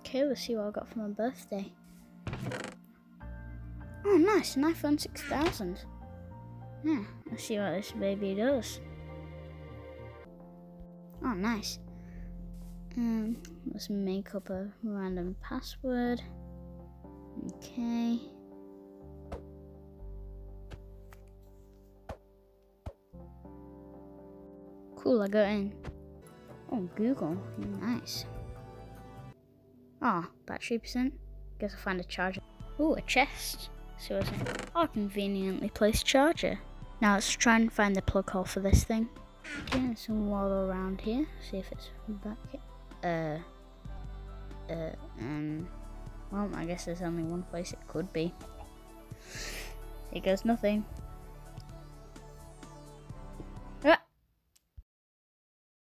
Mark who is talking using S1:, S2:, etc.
S1: Okay, let's see what I got for my birthday. Oh, nice, an iPhone 6000. Yeah, let's see what this baby does. Oh, nice. Let's make up a random password. Okay. Cool, I got in. Oh, Google, nice. Ah, battery percent. Guess I'll find a charger. Oh, a chest. See what's in. Oh, conveniently placed charger. Now let's try and find the plug hole for this thing. Okay, let's waddle around here. See if it's back here. Well, I guess there's only one place it could be. Here goes nothing.